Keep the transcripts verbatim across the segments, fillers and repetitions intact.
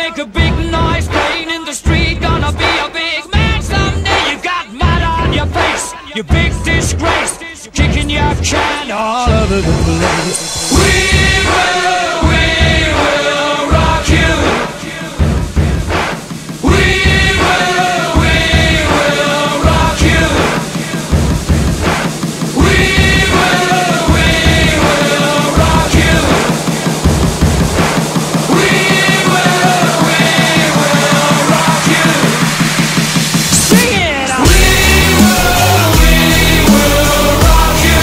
make a big noise, playing in the street, gonna be a big man someday. You got mud on your face, you big disgrace, kicking your can all over the place. We will, we will rock you. We will, we will rock you. We will, we will rock you. We will, we will rock you. Sing it! We will, we will rock you.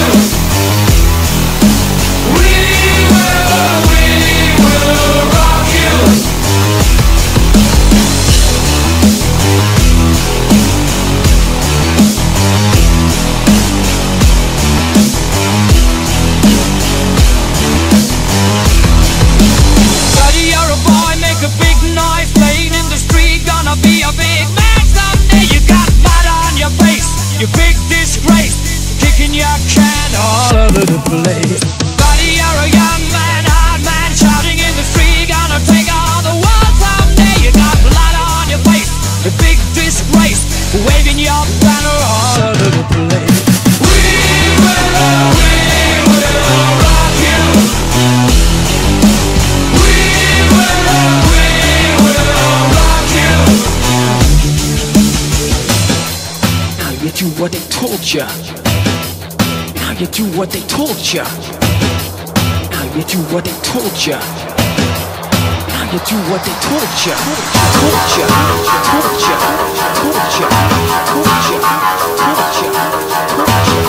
We will, we will rock you. Buddy, you're a boy, make a big noise, playing in the street, gonna be a big man someday. You got mud on your face, you big disgrace, kicking your can all over the place. Buddy, you're a young man, hard man, shouting in the street, gonna take all the world someday. You got blood on your face, a big disgrace, waving your banner all over the place. We will, we will rock you. We will, we will rock you. Now you do what they told ya. Now you do what they told ya. Now you do what they told ya. Now you do what they told ya. Told ya, told ya, told ya, told ya, told ya, told ya,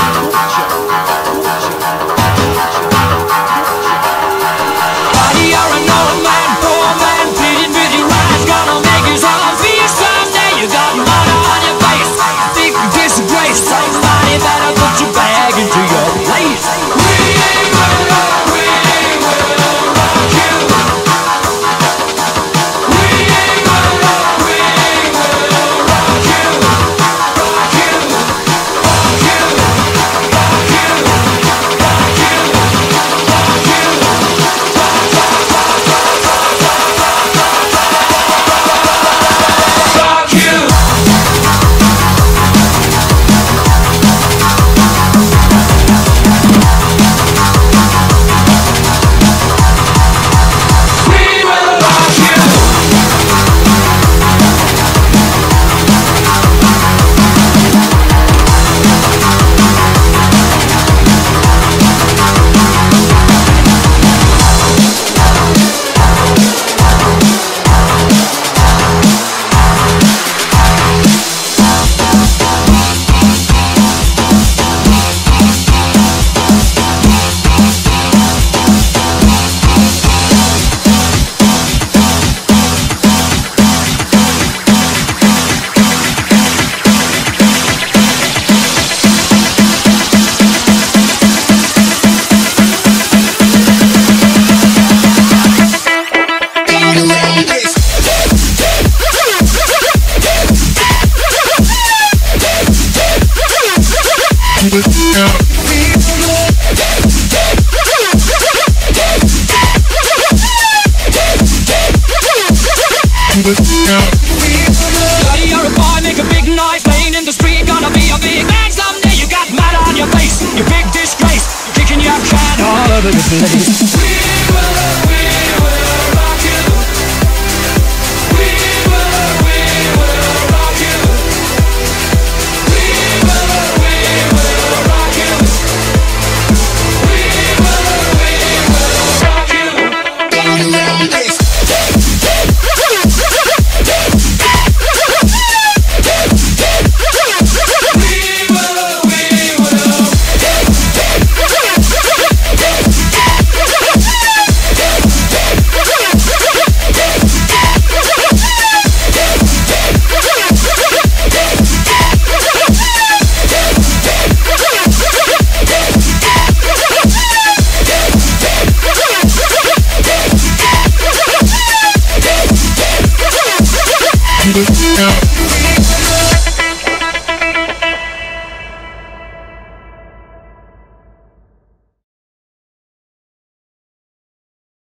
Buddy, you're an old man, poor man, pleading with your eyes, gonna make his own feast someday. You got mud on your face, big disgrace, somebody better put your bag into your place. We will, we will rock you. We will, we will rock you. Rock you, rock you, rock you, rock you, rock you, rock you. We will rock you. Buddy, you're a boy, make a big noise, playing in the street, gonna be a big man someday. You got mud on your face, you big disgrace, kicking your can all over the place. We will, we will rock you. We will, we will rock you. We will, we will rock you. We will, we will rock you. Yeah.